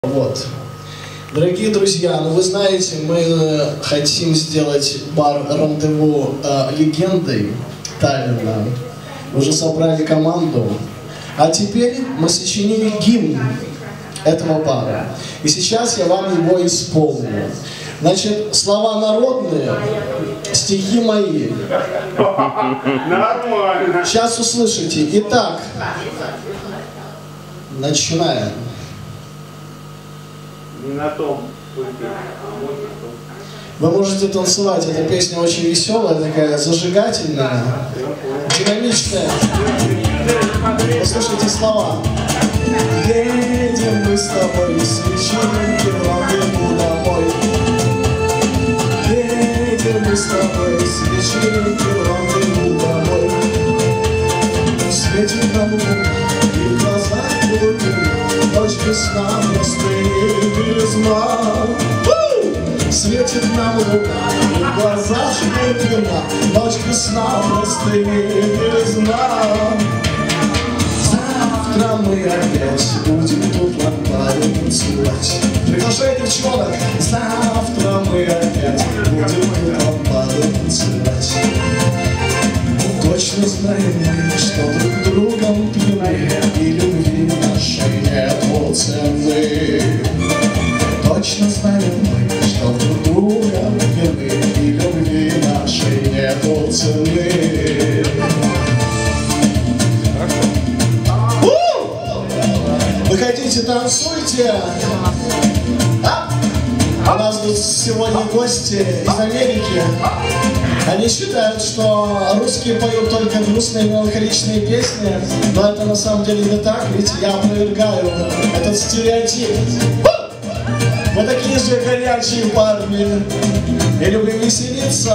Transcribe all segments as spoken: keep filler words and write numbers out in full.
Вот. Дорогие друзья, ну вы знаете, мы хотим сделать бар «Рандеву» э, легендой Таллина. Уже собрали команду. А теперь мы сочинили гимн этого бара. И сейчас я вам его исполню. Значит, слова народные, стихи мои. Нормально. Сейчас услышите. Итак, начинаем. Не на том пути. Вы можете танцевать, эта песня очень веселая, такая зажигательная, динамичная. Послушайте слова. Едем мы с тобой с вечеринки в Рандеву домой. Едем мы с тобой с вечеринки в Рандеву домой. Светит нам луна и в глазах глубина, ночь весна, простые белизна. Светит нам луна и в глазах глубина, ночь весна, простые белизна. Завтра мы опять будем тут лампаду танцевать. Приглашаю девчонок. Завтра мы опять будем тут лампаду танцевать. Точно знаем мы, что друг другом пьяны, и любви нашей нету цены. Точно знаем мы, что друг другом пьяны, и любви нашей нету цены. Выходите, танцуйте. А? У нас тут сегодня гости из Америки. Они считают, что русские поют только грустные меланхоличные песни, но это на самом деле не так, ведь я опровергаю этот стереотип. Мы такие же горячие парни и любим веселиться.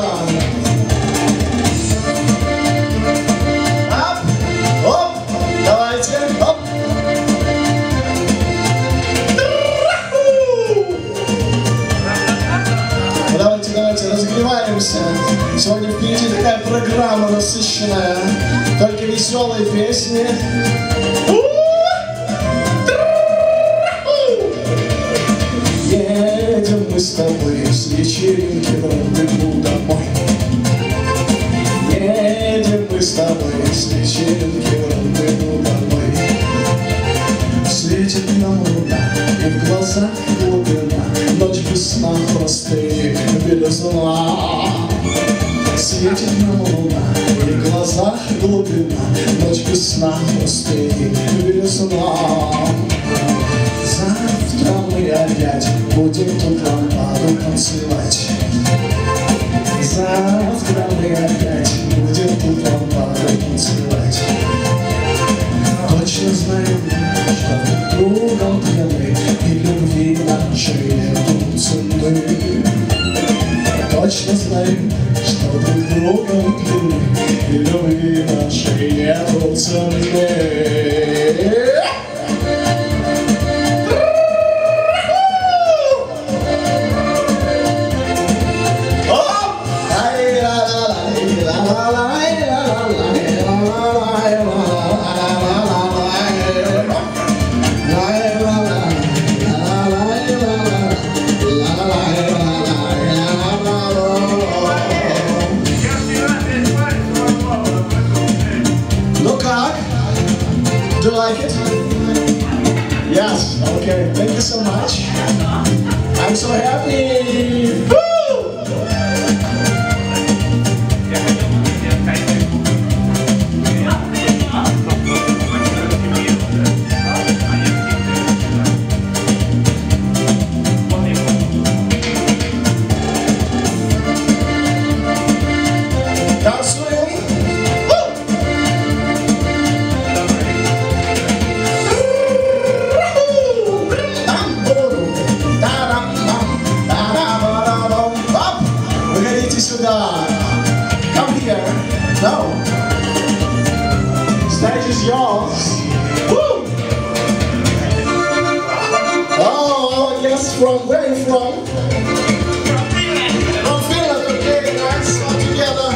Оп, оп, давайте, оп. Давайте, давайте, разогреваемся. Сегодня впереди такая программа насыщенная, только веселые песни. Едем мы с тобой с вечеринки в Рандеву домой. Едем мы с тобой с вечеринки в Рандеву домой. Светит нам луна и в глазах глубина, ночь весна, простые белизна. Светит нам луна и в глазах глубина, ночь весна, простые белизна. Завтра мы опять будем тут лампаду танцевать. Завтра мы опять будем тут лампаду танцевать. Точно знаем, что друг другом пьяны, и любви нашей нету цены. Точно знаем, что друг другом пьяны, и любви нашей нету цены. Do you like it? Yes, okay, thank you so much. I'm so happy. Woo! Come here. No. Stage is yours. Woo! Oh, yes, from where are you from? From Finland. Okay, nice. All together.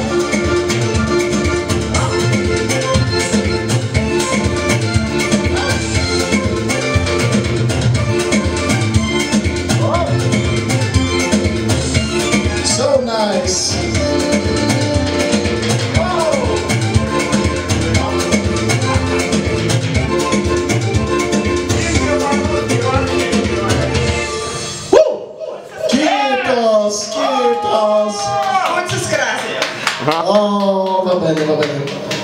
skitos. Muchas gracias. Oh, va bene, va bene.